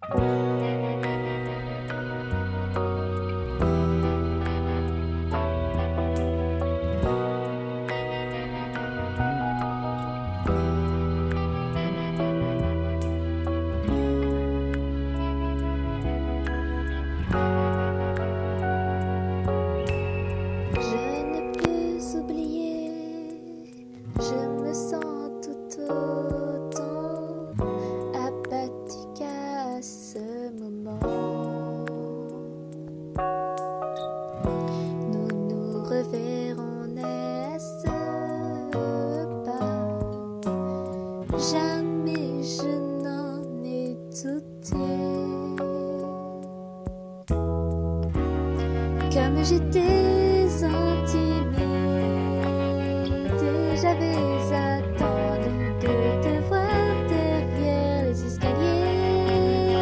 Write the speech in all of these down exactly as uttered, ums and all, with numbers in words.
reverrons, n'est-ce pas? Jamais je n'en ai douté. Comme j'étais intimide, j'avais attendu de te voir derrière les escaliers.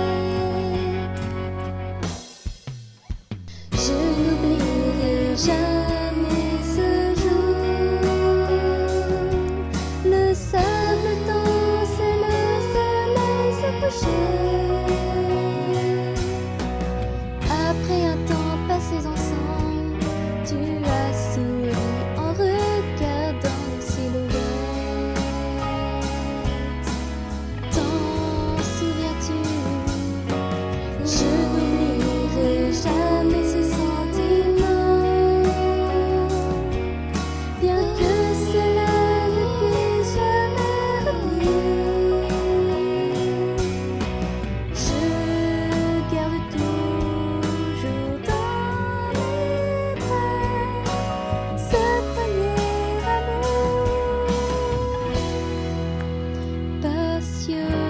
Je n'oublierai jamais ce jour. Le sable danse et le soleil se couchait. Après un temps passé ensemble, tu as souri en regardant nos silhouettes. T'en souviens-tu? Je n'oublierai jamais ce sentiment, bien que cela ne puisse jamais revenir. Je garde toujours dans mes bras ce premier amour passionné.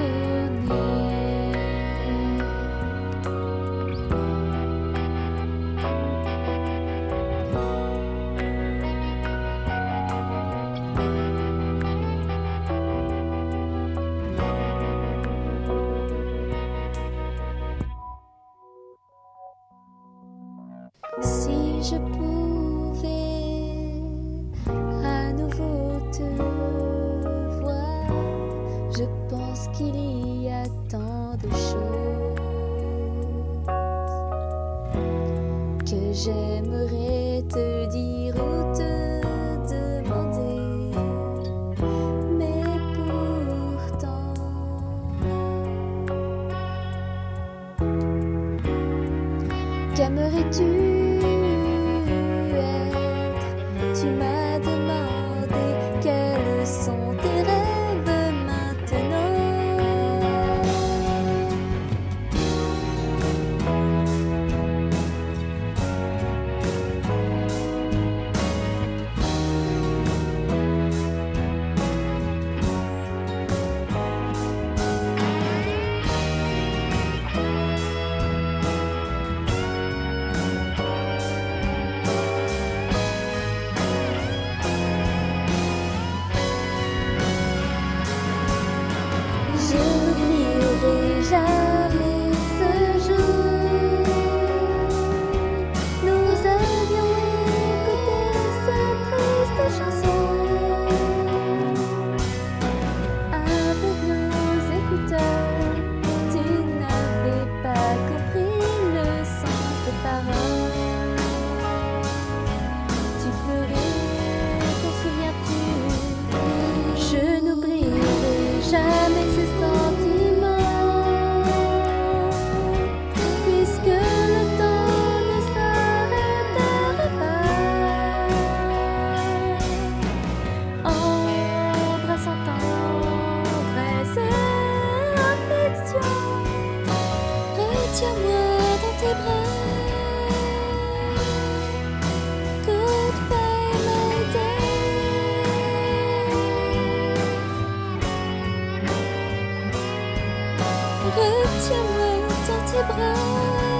Si je pouvais à nouveau te voir, je pense qu'il y a tant de choses que j'aimerais te dire ou te demander, mais pourtant qu'aimerais-tu être? Tu m'as demandé quels sont tes rêves maintenant. Je n'oublierai jamais ce jour. Nous avions écouté cette triste chanson avec nos écouteurs. Tu n'avais pas compris le sens des paroles. Tu pleurais, t'en souviens-tu? Je n'oublierai jamais ce sentiment, puisque le temps ne s'arrêtera pas. Embrassant tendresse et affection, retiens-moi dans tes bras. Goodbye my days. Retiens-moi dans tes bras.